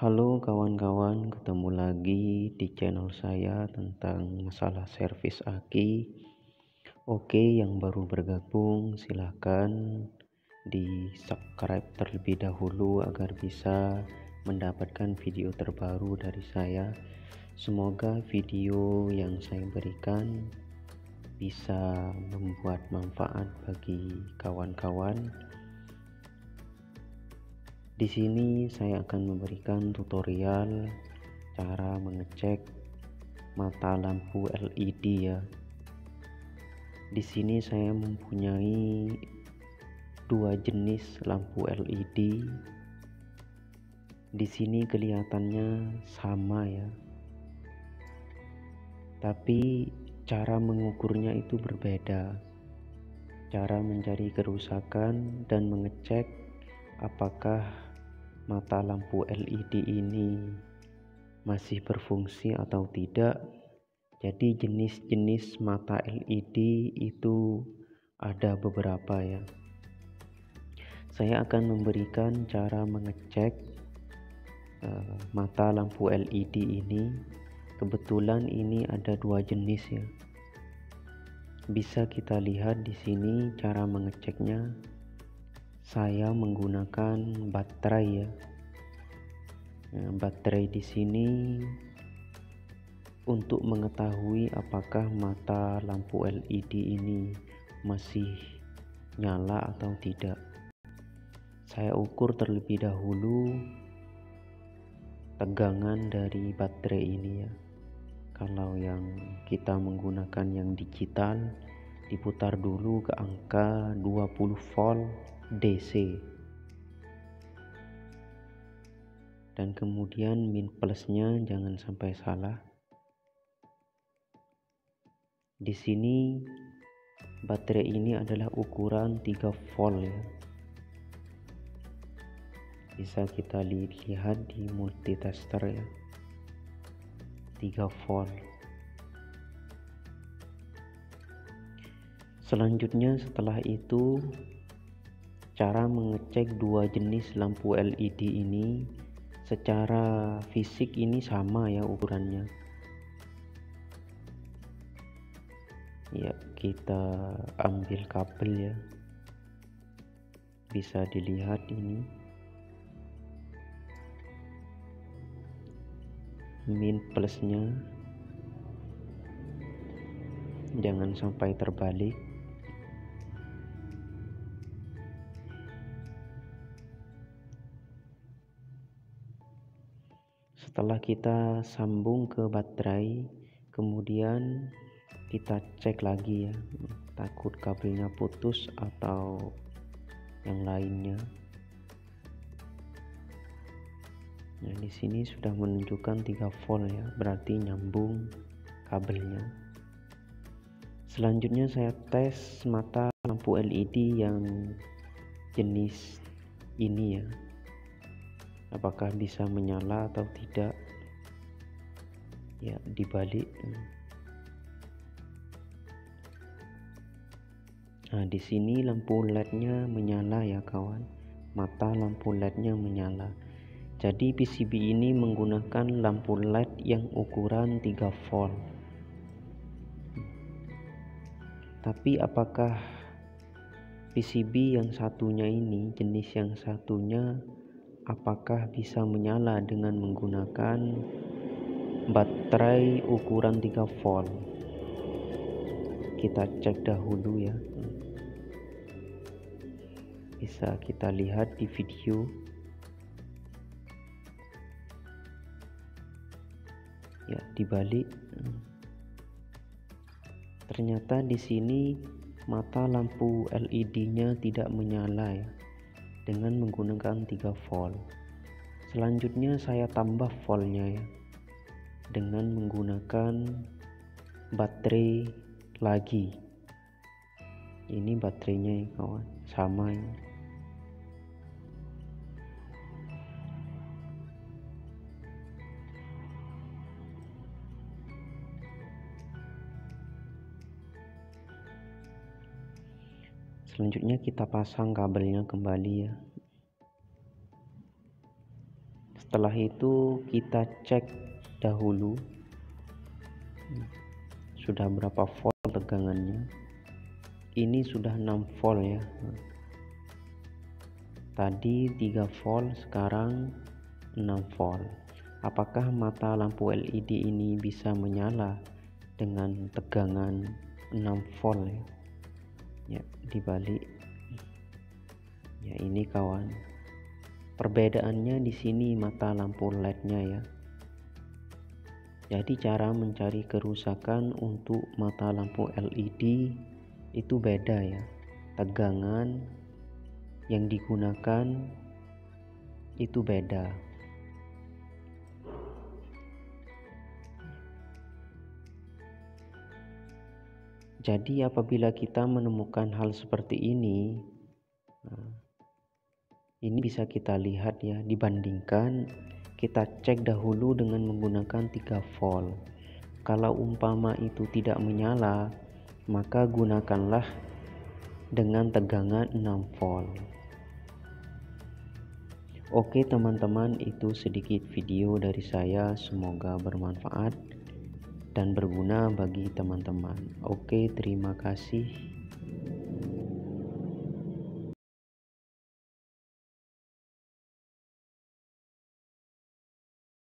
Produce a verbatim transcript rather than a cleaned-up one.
Halo kawan-kawan, ketemu lagi di channel saya tentang masalah servis aki. Oke, yang baru bergabung silahkan di subscribe terlebih dahulu agar bisa mendapatkan video terbaru dari saya. Semoga video yang saya berikan bisa membuat manfaat bagi kawan-kawan. Di sini saya akan memberikan tutorial cara mengecek mata lampu L E D ya. Di sini saya mempunyai dua jenis lampu L E D. Di sini kelihatannya sama ya. Tapi cara mengukurnya itu berbeda. Cara mencari kerusakan dan mengecek apakah mata lampu L E D ini masih berfungsi atau tidak. Jadi jenis-jenis mata L E D itu ada beberapa ya. Saya akan memberikan cara mengecek uh, mata lampu L E D ini. Kebetulan ini ada dua jenis ya. Bisa kita lihat di sini cara mengeceknya. Saya menggunakan baterai ya. Nah, baterai di sini untuk mengetahui apakah mata lampu L E D ini masih nyala atau tidak. Saya ukur terlebih dahulu tegangan dari baterai ini ya. Kalau yang kita menggunakan yang digital, diputar dulu ke angka dua puluh volt D C. Dan kemudian min plusnya jangan sampai salah. Di sini baterai ini adalah ukuran tiga volt ya. Bisa kita lihat di multitester ya. tiga volt. Selanjutnya setelah itu cara mengecek dua jenis lampu L E D ini secara fisik ini sama ya ukurannya. Ya, kita ambil kabel ya. Bisa dilihat ini. Min plusnya jangan sampai terbalik. Setelah kita sambung ke baterai, kemudian kita cek lagi ya, takut kabelnya putus atau yang lainnya. Nah, di sini sudah menunjukkan tiga volt ya, berarti nyambung kabelnya. Selanjutnya saya tes mata lampu L E D yang jenis ini ya. Apakah bisa menyala atau tidak? Ya, dibalik. Nah, di sini lampu L E D-nya menyala ya kawan. Mata lampu L E D-nya menyala. Jadi P C B ini menggunakan lampu L E D yang ukuran tiga volt. Tapi apakah P C B yang satunya ini, jenis yang satunya, apakah bisa menyala dengan menggunakan baterai ukuran tiga volt? Kita cek dahulu ya. Bisa kita lihat di video. Ya, dibalik. Ternyata di sini mata lampu L E D-nya tidak menyala ya, dengan menggunakan tiga volt. Selanjutnya saya tambah voltnya ya, dengan menggunakan baterai lagi. Ini baterainya ya kawan, sama ini. Selanjutnya kita pasang kabelnya kembali ya. Setelah itu kita cek dahulu sudah berapa volt tegangannya. Ini sudah enam volt ya. Tadi tiga volt, sekarang enam volt. Apakah mata lampu L E D ini bisa menyala dengan tegangan enam volt ya? Ya, dibalik. Ya, ini kawan. Perbedaannya di sini mata lampu L E D-nya ya. Jadi cara mencari kerusakan untuk mata lampu L E D itu beda ya. Tegangan yang digunakan itu beda. Jadi apabila kita menemukan hal seperti ini, nah, ini bisa kita lihat ya, dibandingkan kita cek dahulu dengan menggunakan tiga volt. Kalau umpama itu tidak menyala, maka gunakanlah dengan tegangan enam volt. Oke teman-teman, itu sedikit video dari saya, semoga bermanfaat dan berguna bagi teman-teman. Oke, terima kasih.